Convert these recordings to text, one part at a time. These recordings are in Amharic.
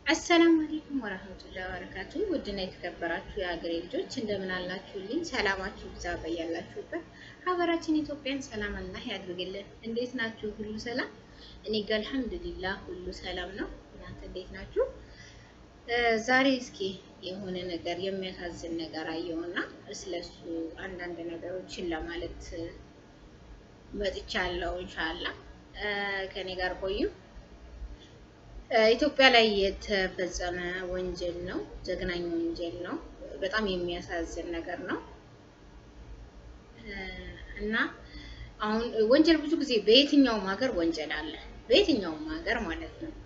السلام عليكم ورحمة الله وبركاته ودنا يتكبراتو يا أجري ልጆች እንደምን አላችሁልኝ ሰላማችሁ ይብዛ በያላችሁበት ሀገራችን ኢትዮጵያን ሰላም አላህ ያድርግልን እንዴት ናችሁ ሁሉ ሰላም እኔ ጋር አልሐምዱሊላህ ሁሉ ሰላም ነው እናንተ እንዴት ናችሁ ዛሬ እስኪ የሆነ ነገር የሚያሳዝን ነገር አየውና ስለሱ አንዳንድ ነገሮችን ለማለት መጥቻለሁ ኢንሻአላህ ከኔ ጋር ቆዩ ኢትዮጵያ ላይ የተፈጸመ ወንጀል ነው ዘግናኝ ወንጀል ነው በጣም የሚያሳዝን ነገር ነው እና አሁን ወንጀል ብዙ ጊዜ በየትኛውም ሀገር ወንጀል አለ በየትኛውም ሀገር ማለት ነው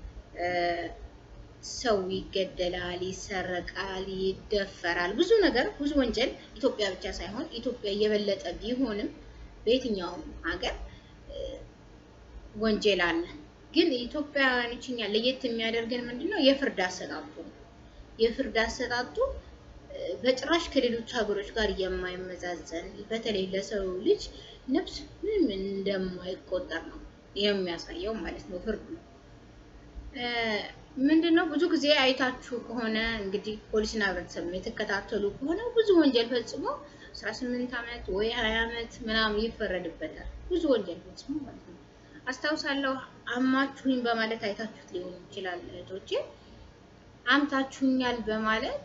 ሰው ይገደላል ይሰረቃል ይደፈራል ብዙ ነገር ብዙ ወንጀል ኢትዮጵያ ብቻ ሳይሆን ኢትዮጵያ የበለጠ ቢሆንም በየትኛውም ሀገር ወንጀል አለ ግን ኢትዮጵያውያንኛ ለየት የሚያደርገን ምንድነው የፍርድ አሰጣጡ በጭራሽ ከሌሎች ሀገሮች ጋር የማይመዛዘን በተለይ ለሰው ልጅ ነፍስ ምንም እንደማይቆጠር ነው የሚያሳየው ማለት ነው ፍርዱ ምንድነው ብዙ ጊዜ አይታችሁ ከሆነ እንግዲህ ፖሊስና ህብረተሰብ የተከታተሉ ከሆነ ብዙ ወንጀል ፈጽሞ 18 አመት ወይ 20 አመት ምናምን ይፈረድበታል ብዙ ወንጀል ፈጽሞ ማለት ነው አስታውሳለሁ አማችሁኝ በማለት አይታችሁት ሊሆን ይችላል እህቶቼ አምታችሁኛል በማለት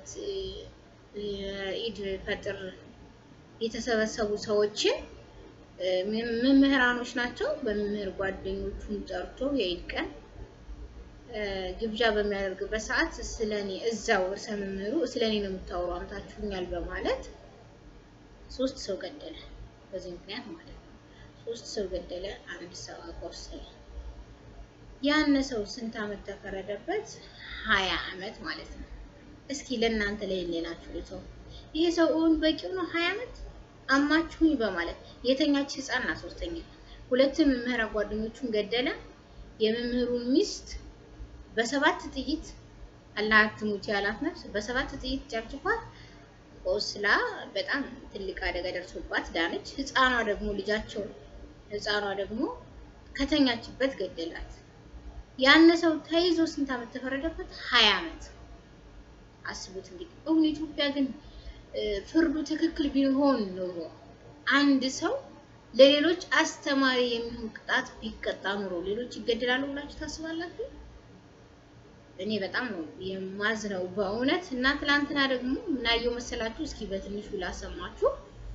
ኢድ ፈጥር የተሰበሰቡ ሰዎችን መምህራኖች ናቸው በመምህር ጓደኞቹን ጠርቶ የኢድ ቀን ግብዣ በሚያደርግበት ሰዓት ስለኔ እዛው እርሰመምሩ ስለኔ ነው የምታወሩ አምታችሁኛል በማለት 3 ሰው ገደለ በዚህ ምክንያት ማለት ነው 3 ሰው ገደለ አንድ ሰው አቆሰለ ያን ሰው ስንት አመት ተፈረደበት 20 አመት ማለት ነው እስኪ ለእናንተ ላይ ሌላችሁ ልተው ይሄ ሰው በቂው ነው 20 አመት አማችሁኝ በማለት የተኛች ህፃንና ሶስተኛ ሁለት መምህራ ጓደኞቹን ገደለ የመምህሩን ሚስት በ7 ጥይት አላህ አትሙት ያላት ነፍስ በ7 ጥይት ጨፍጭፏት ቆስላ በጣም ትልቅ አደጋ ደርሶባት ዳነች ህፃኗ ደግሞ ልጃቸው ህፃኗ ደግሞ ከተኛችበት ገደላት ያን ሰው ተይዞ ስንት አመት ተፈረደበት 20 አመት አስቡት እንግዲህ ኢትዮጵያ ግን ፍርዱ ትክክል ቢሆን ነው አንድ ሰው ለሌሎች አስተማሪ የሚሆን ቅጣት ቢቀጣ ኑሮ ሌሎች ይገደላሉ ብላችሁ ታስባላችሁ እኔ በጣም ነው የማዝነው በእውነት እና ትላንትና ደግሞ ምናየው መሰላችሁ እስኪ በትንሹ ላሰማችሁ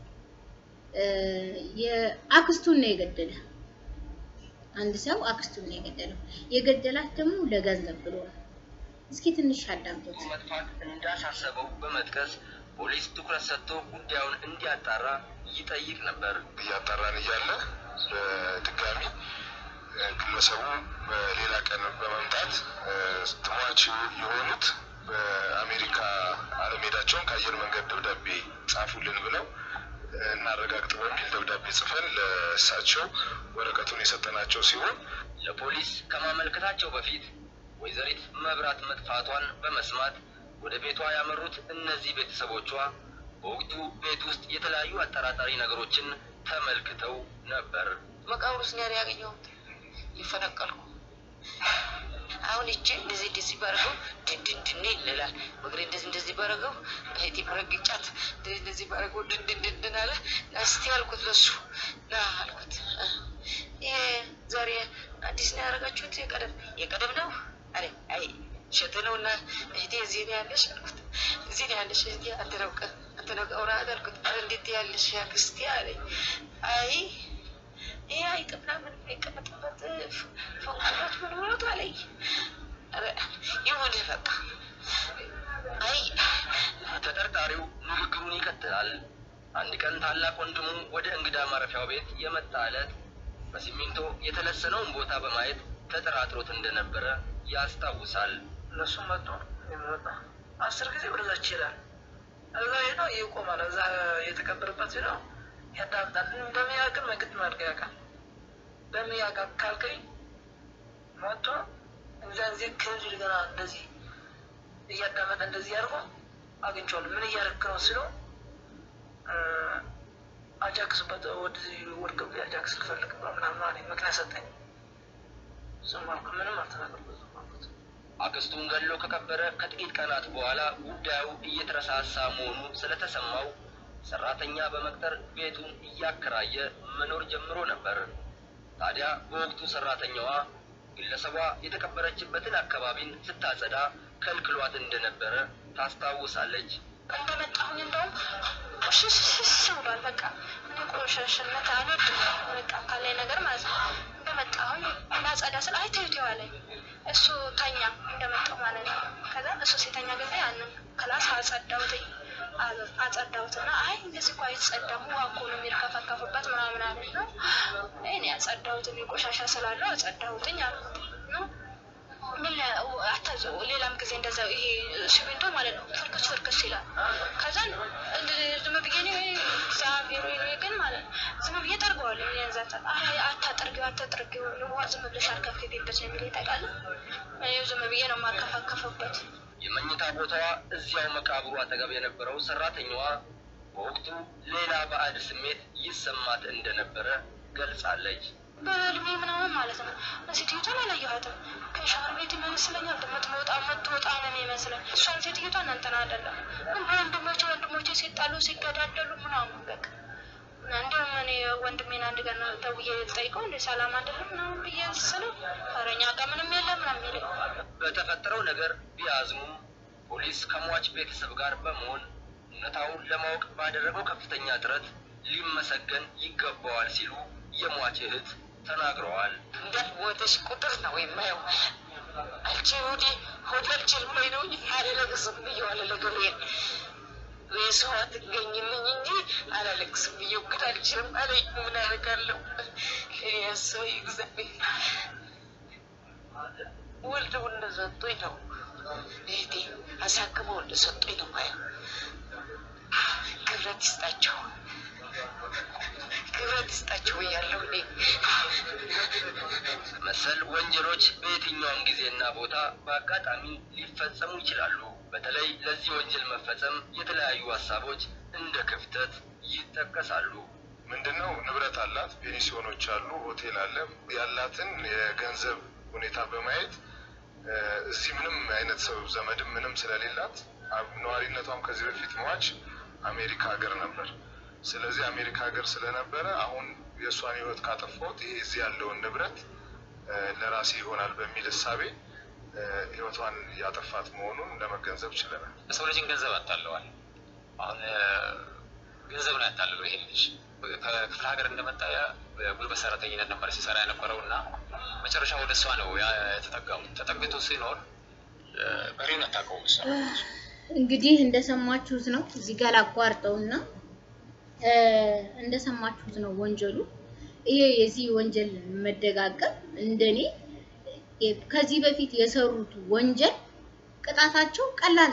የአክስቱን ነው የገደለ አንድ ሰው አክስቱን ነው የገደለው የገደላት ደግሞ ለገንዘብ ብሎ ነው እስኪ ትንሽ አዳምጡት መጥፋት እንዳሳሰበው በመጥቀስ ፖሊስ ትኩረት ሰጥቶ ጉዳዩን እንዲያጣራ ይጠይቅ ነበር ያጣራን ይያለ ድጋሚ ግለሰቡ በሌላ ቀን በመምጣት ተሟች የሆኑት በአሜሪካ አለሜዳቸውን ከአየር መንገድ ደብዳቤ ጻፉልን ብለው እናረጋግጥ በሚል ደብዳቤ ጽፈን ለእሳቸው ወረቀቱን የሰጠናቸው ሲሆን ለፖሊስ ከማመልከታቸው በፊት ወይዘሪት መብራት መጥፋቷን በመስማት ወደ ቤቷ ያመሩት እነዚህ ቤተሰቦቿ በወቅቱ ቤት ውስጥ የተለያዩ አጠራጣሪ ነገሮችን ተመልክተው ነበር መቃብሩስ ነው ያገኘው ይፈነቀልኩ አሁን እቺ እንደዚህ ባረገው ድንድን ይላል ወግሬ እንደዚህ ባረገው እህቴ ብረግጫት እንደዚህ ባረገው ድንድን አለ እስቲ ያልኩት ለሱ አልኩት ዛሬ አዲስ ነው ያረጋችሁት የቀደም ነው አይ ሸተነውና እህቴ እዚህ ነው ያለሽ አልኩት እዚህ ነው ያለሽ እህቴ አንተነው ቀውራ አልኩት እንዴት ያለሽ ያክስቴ አለኝ አይ አይጥና ምን ይቀመጥበት ፈንኩት ምን ወጣ ላይ ይሁን ፈጣ አይ ተጠርጣሪው ንግግሩን ይቀጥላል አንድ ቀን ታላቅ ወንድሙ ወደ እንግዳ ማረፊያው ቤት የመጣለት በሲሚንቶ የተለሰነውን ቦታ በማየት ተጠራጥሮት እንደነበረ ያስታውሳል ለሱ መጥቶ ይመጣ 10 ጊዜ ወደዛች ይላል አላህ ነው ይቆማል እዛ የተከበረበት ነው ያዳምጣል እንደሚያውቅ መንገድ ማድረግ ያውቃል በሚያውቅ ካልከኝ መጥቶ እንደዚህ ከዚህ ጋር እንደዚህ እያዳመጠ እንደዚህ ያርጎ አግኝቷል ምን እያረክ ነው ሲለው አጃክስ ወደዚህ ወርቀው ያጃክስ ፈልግ ምናምን ማለት ምክንያት ሰጠኝ ሰማሁ ምንም አልተናገርኩም አክስቱን ገሎ ከቀበረ ከጥቂት ቀናት በኋላ ጉዳዩ እየተረሳሳ መሆኑ ስለተሰማው ሰራተኛ በመቅጠር ቤቱን እያከራየ መኖር ጀምሮ ነበር። ታዲያ በወቅቱ ሰራተኛዋ ግለሰቧ የተቀበረችበትን አካባቢን ስታጸዳ ከልክሏት እንደነበረ ታስታውሳለች። እንደመጣሁኝ እንደውም ሽሽሽ ብሏል። በቃ እኔ ቆሻሻነት አልወድም። በቃ ካለኝ ነገር ማለት ነው። እንደመጣሁኝ እናጸዳ ስል አይተውት አለኝ። እሱ ተኛ እንደመጣሁ ማለት ነው። ከዛ እሱ ሲተኛ ጊዜ ያንን ክላስ አጸዳሁትና አይ እንደዚህ ቆይ ጸዳሙ አቆኑ የሚርከፈከፍበት ምናምን አለኝ ነው። እኔ አጸዳሁት ቆሻሻ ስላለው አጸዳሁትኝ አልኩት ነው። ምን አታዘው ሌላም ጊዜ እንደዛው ይሄ ሲሚንቶ ማለት ነው ፍርክስ ይላል። ከዛ ዝም ብዬ ነው ዛቢሩ ግን ማለት ዝም ብዬ ጠርገዋለሁ። ያንዛታ አታጠርጊው ነው ዝም ብለሽ አርከፍክፊበት ነው የሚል ይጠቃል። ዝም ብዬ ነው ማርከፈከፍበት። የመኝታ ቦታዋ እዚያው መቃብሩ አጠገብ የነበረው ሰራተኛዋ በወቅቱ ሌላ ባዕድ ስሜት ይሰማት እንደነበረ ገልጻለች። በልሜ ምናምን ማለት ነው ሴትዮቷን አላየኋትም። ከሻወር ቤት ይመስለኛል የምትወጣ ነው የሚመስለኝ። እሷን ሴትዮቷን እንትን አይደለም ወንድሞቼ ሲጣሉ ሲገዳደሉ ምናምን በቃ እንደውም እኔ ወንድሜን አንድ ቀን ደውዬ ልጠይቀው እንደ ሰላም አይደለም ምናምን ብዬ ስለው ኧረ እኛ ጋር ምንም የለም ምናምን የሚለኝ። በተፈጠረው ነገር ቢያዝኑም ፖሊስ ከሟች ቤተሰብ ጋር በመሆን እውነታውን ለማወቅ ባደረገው ከፍተኛ ጥረት ሊመሰገን ይገባዋል ሲሉ የሟች እህት ተናግረዋል። እንደሞተሽ ቁጥር ነው የማየው። አልቺውዲ ሆቴል ችልብሎኝ ነው አላለቅስም ብዬዋለሁ ለገብርኤል። የሰው አትገኝልኝ እንጂ አላለቅስም ብዬው ግን አልችልም አለኝ። ምን አደርጋለሁ? ያሰው እግዚአብሔር ወልደው እንደሰጡኝ ነው እህቴ አሳክመው እንደሰጡኝ ነው ማየው። ክብረት ይስጣቸው ያለው እኔ መሰል ወንጀሎች በየትኛውም ጊዜና ቦታ በአጋጣሚ ሊፈጸሙ ይችላሉ። በተለይ ለዚህ ወንጀል መፈጸም የተለያዩ ሀሳቦች እንደ ክፍተት ይጠቀሳሉ። ምንድነው ንብረት አላት፣ ፔንሲዮኖች አሉ፣ ሆቴል አለ። ያላትን የገንዘብ ሁኔታ በማየት እዚህ ምንም አይነት ሰው ዘመድም ምንም ስለሌላት ነዋሪነቷም ከዚህ በፊት ሟች አሜሪካ ሀገር ነበር። ስለዚህ አሜሪካ ሀገር ስለነበረ አሁን የሷን ህይወት ካጠፋሁት ይሄ እዚህ ያለውን ንብረት ለራሴ ይሆናል በሚል ሐሳቤ ህይወቷን ያጠፋት መሆኑን ለመገንዘብ ችለናል። ሰው ልጅን ገንዘብ አታለዋል። አሁን ገንዘብ ላይ አታለለው። ይሄ ልጅ ከክፍለ ሀገር እንደመጣ በጉልበት ሰራተኝነት ነበር ሲሰራ የነበረውና መጨረሻ ወደ እሷ ነው የተጠጋው። ተጠግቶ ሲኖር በሬን አታውቀውም እሷ። እንግዲህ እንደሰማችሁት ነው። እዚህ ጋር አቋርጠውና እንደሰማችሁት ነው ወንጀሉ። ይሄ የዚህ ወንጀል መደጋገም እንደኔ ከዚህ በፊት የሰሩት ወንጀል ቅጣታቸው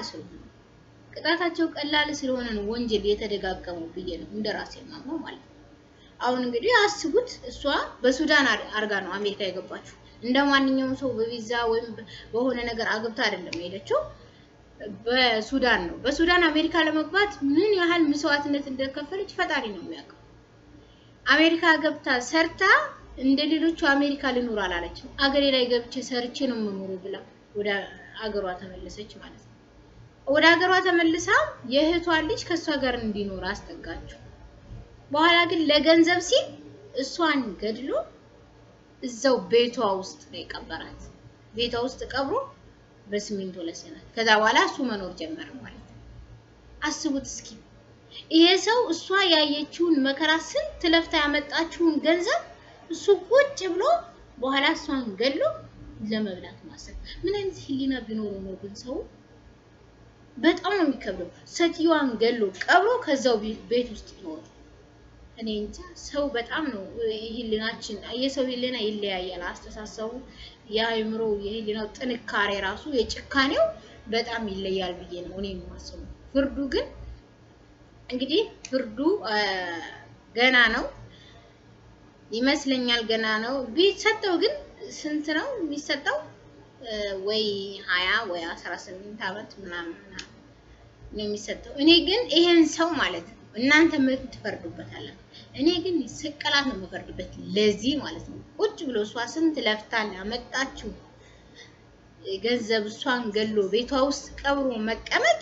ቀላል ስለሆነ ነው ወንጀል የተደጋገመው ብዬ ነው እንደራሴ ማማው ማለት ነው። አሁን እንግዲህ አስቡት እሷ በሱዳን አርጋ ነው አሜሪካ የገባችው። እንደማንኛውም ሰው በቪዛ ወይም በሆነ ነገር አግብታ አይደለም ሄደችው፣ በሱዳን ነው። በሱዳን አሜሪካ ለመግባት ምን ያህል መስዋዕትነት እንደከፈለች ፈጣሪ ነው የሚያውቀው። አሜሪካ ገብታ ሰርታ እንደሌሎቹ አሜሪካ ልኑር አላለችም። አገሬ ላይ ገብቼ ሰርቼ ነው የምኖረው ብላ ወደ አገሯ ተመለሰች ማለት ነው። ወደ አገሯ ተመልሳ የእህቷን ልጅ ከሷ ጋር እንዲኖር አስጠጋችው። በኋላ ግን ለገንዘብ ሲል እሷን ገድሎ እዛው ቤቷ ውስጥ ነው የቀበራት። ቤቷ ውስጥ ቀብሮ በስሚንቶ ለሰናት። ከዛ በኋላ እሱ መኖር ጀመረ ማለት ነው። አስቡት እስኪ ይሄ ሰው እሷ ያየችውን መከራ ስንት ለፍታ ያመጣችውን ገንዘብ እሱ ቁጭ ብሎ በኋላ እሷን ገድሎ ለመብላት ማሰብ ምን አይነት ህሊና ቢኖረው ነው ግን ሰው? በጣም ነው የሚከብደው። ሰትየዋን ገድሎ ቀብሮ ከዛው ቤት ውስጥ ይኖር። እኔ እንጃ ሰው በጣም ነው ህሊናችን የሰው ህሊና ይለያያል። አስተሳሰቡ ያይምሮ የህሊናው ጥንካሬ ራሱ የጭካኔው በጣም ይለያል ብዬ ነው እኔ የማስበው። ፍርዱ ግን እንግዲህ ፍርዱ ገና ነው ይመስለኛል። ገና ነው ቢሰጠው ግን ስንት ነው የሚሰጠው? ወይ 20 ወይ 18 አመት ምናምን ነው የሚሰጠው። እኔ ግን ይሄን ሰው ማለት ነው እናንተ ምን ትፈርዱበታላችሁ? እኔ ግን ስቅላት ነው የምፈርድበት ለዚህ ማለት ነው። ቁጭ ብሎ እሷ ስንት ለፍታ ያመጣችው ገንዘብ እሷን ገሎ ቤቷ ውስጥ ቀብሮ መቀመጥ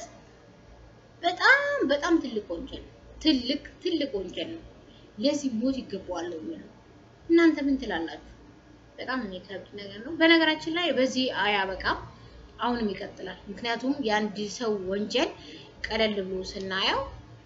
በጣም ትልቅ ወንጀል ትልቅ ወንጀል ነው። ለዚህ ሞት ይገባዋል ነው። እናንተ ምን ትላላችሁ? በጣም የሚከብድ ነገር ነው። በነገራችን ላይ በዚህ አያበቃም፣ አሁንም ይቀጥላል። ምክንያቱም የአንድ ሰው ወንጀል ቀለል ብሎ ስናየው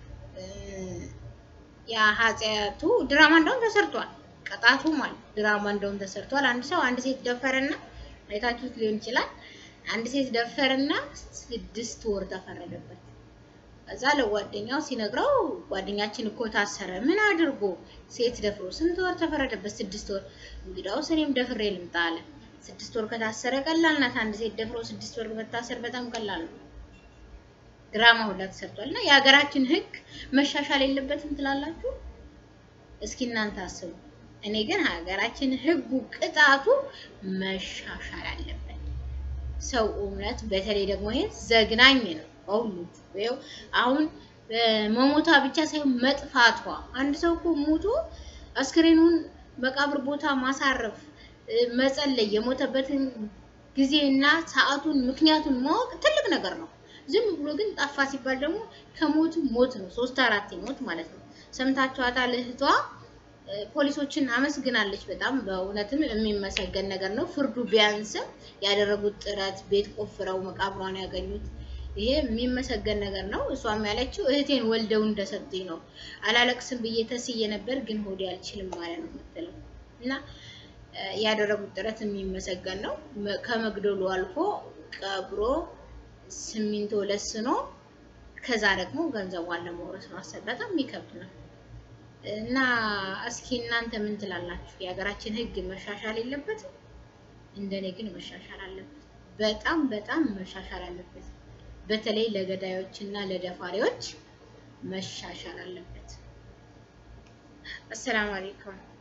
ያ ኃጢያቱ ድራማ እንደውም ተሰርቷል። ቅጣቱ ማለት ድራማ እንደውም ተሰርቷል። አንድ ሰው አንድ ሴት ደፈረና አይታችሁት ሊሆን ይችላል። አንድ ሴት ደፈረና 6 ወር ተፈረደበት። ከዛ ለጓደኛው ሲነግረው ጓደኛችን እኮ ታሰረ። ምን አድርጎ? ሴት ደፍሮ። ስንት ወር ተፈረደበት? 6 ወር። እንግዲያውስ እኔም ደፍሬ ልምጣ አለ። 6 ወር ከታሰረ ቀላል ናት። አንድ ሴት ደፍሮ 6 ወር መታሰር በጣም ቀላል ነው። ድራማ ሁላ ተሰርቷልና የሀገራችን ህግ መሻሻል የለበትም ትላላችሁ? እስኪ እናንተ አስቡ። እኔ ግን ሀገራችን ህጉ ቅጣቱ መሻሻል አለበት። ሰው እውነት በተለይ ደግሞ ይሄ ዘግናኝ ነው። ሁሉ አሁን መሞታ ብቻ ሳይሆን መጥፋቷ። አንድ ሰው እኮ ሞቶ አስክሬኑን መቃብር ቦታ ማሳረፍ መጸለይ የሞተበትን ጊዜና ሰዓቱን ምክንያቱን ማወቅ ትልቅ ነገር ነው። ዝም ብሎ ግን ጠፋ ሲባል ደግሞ ከሞት ሞት ነው። 3-4 ሞት ማለት ነው። ሰምታችኋታል። እህቷ ፖሊሶችን አመስግናለች። በጣም በእውነትም የሚመሰገን ነገር ነው። ፍርዱ ቢያንስም ያደረጉት ጥረት ቤት ቆፍረው መቃብሯን ያገኙት ይሄ የሚመሰገን ነገር ነው። እሷም ያለችው እህቴን ወልደው እንደሰጡኝ ነው። አላለቅስም ብዬ ተስዬ ነበር ግን ሆዴ አልችልም ማለት ነው የምትለው እና ያደረጉት ጥረት የሚመሰገን ነው። ከመግደሉ አልፎ ቀብሮ ሲሚንቶ ለስኖ ከዛ ደግሞ ገንዘቧን ለመውረስ ማሰብ በጣም የሚከብድ ነው እና እስኪ እናንተ ምን ትላላችሁ? የሀገራችን ህግ መሻሻል የለበትም? እንደኔ ግን መሻሻል አለበት። በጣም መሻሻል አለበት። በተለይ ለገዳዮችና ለደፋሪዎች መሻሻል አለበት። አሰላሙ አለይኩም